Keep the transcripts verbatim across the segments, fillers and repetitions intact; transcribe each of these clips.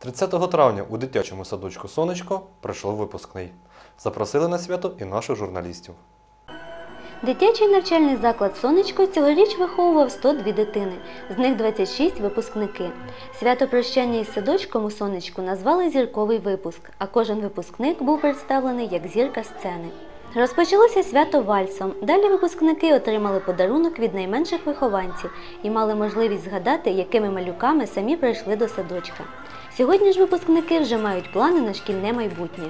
тридцятого травня у дитячому садочку «Сонечко» пройшов випускний. Запросили на свято і наших журналістів. Дитячий навчальний заклад «Сонечко» цьогоріч виховував сто дві дитини, з них двадцять шість – випускники. Свято прощання із садочком у «Сонечку» назвали «Зірковий випуск», а кожен випускник був представлений як зірка сцени. Розпочалося свято вальсом, далі випускники отримали подарунок від найменших вихованців і мали можливість згадати, якими малюками самі прийшли до садочка. Сьогодні ж випускники вже мають плани на шкільне майбутнє.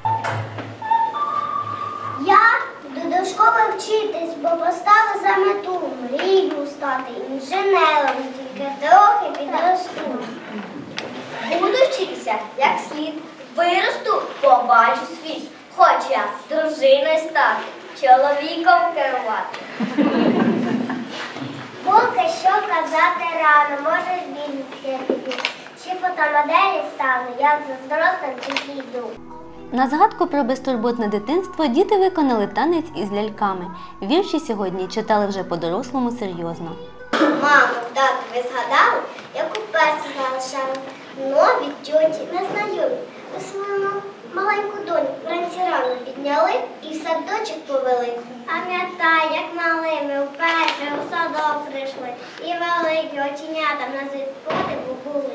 Я йду до школи вчитись, бо поставив за мету мрію стати інженером, тільки трохи підросту. Буду вчитися як слід, виросту, побачу світ. Хочу я дружиною стати, чоловіком керувати. Поки що казати рано, може збільшитися тобі. Чи фотомоделі стану, як за зростом тільки йду. На згадку про безтурботне дитинство діти виконали танець із ляльками. Вірші сьогодні читали вже по-дорослому серйозно. Мамо, тату, ви згадали, як у перці залишали нові тьоті незнайомі. Ви свою маленьку доньку вранці рано підняли і в садочок повели. Пам'ятаю, як малими вперше у садок прийшли і великі оченята на подиву були.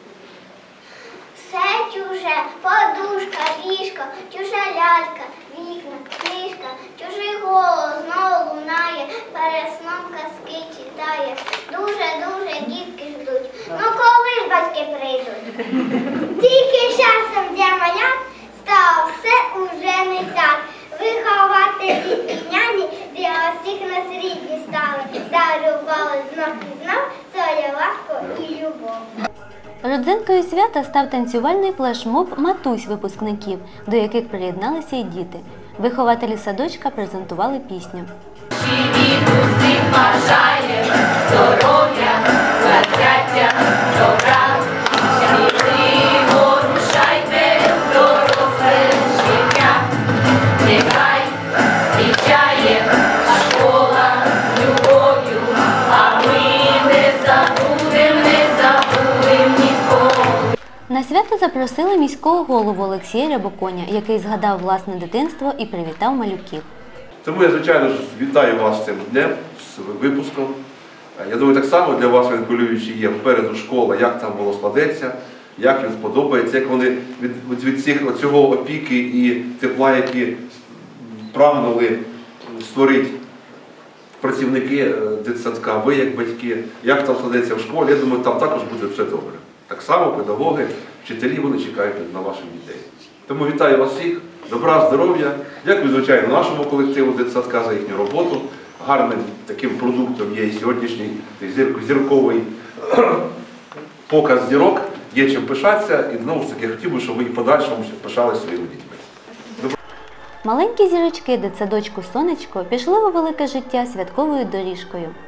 Все чуже, подушка, ліжко, чужа лялька, вікна, книжка, чужий голос знову лунає, перед сном казки читає. Дуже-дуже дітки ждуть, ну коли ж батьки прийдуть? Тільки часом для малят стало все уже не так. Вихователі і няні для всіх нас рідні стали, дарували знов і знов свою ласку і любов. Родзинкою свята став танцювальний флешмоб «Матусь» випускників, до яких приєдналися й діти. Вихователі садочка презентували пісню. Усім бажає здоров'я, щастя, добра, сміливо рушайте в доросле життя. Нехай зустрічає школа з любов'ю, а ми не забудем, не забудем ніколи. На свято запросили міського голову Олексія Рябоконя, який згадав власне дитинство і привітав малюків. Тому я, звичайно ж, вітаю вас з цим днем, з випуском. Я думаю, так само для вас хвилюючи є попереду школа, як там воно складеться, як їм сподобається, як вони від, від цих, цього опіки і тепла, які прагнули створити працівники дитсадка, ви як батьки, як там складеться в школі, я думаю, там також буде все добре. Так само педагоги, вчителі, вони чекають на ваших дітей. Тому вітаю вас всіх, добра, здоров'я. Дякую, звичайно, нашому колективу дитсадка за їхню роботу. Гарним таким продуктом є і сьогоднішній зірковий показ зірок. Є чим пишатися. І знову ж таки, я хотів би, щоб ви і подальшому пишалися своїми дітьми. Маленькі зірочки дитсадочку «Сонечко» пішли у велике життя святковою доріжкою.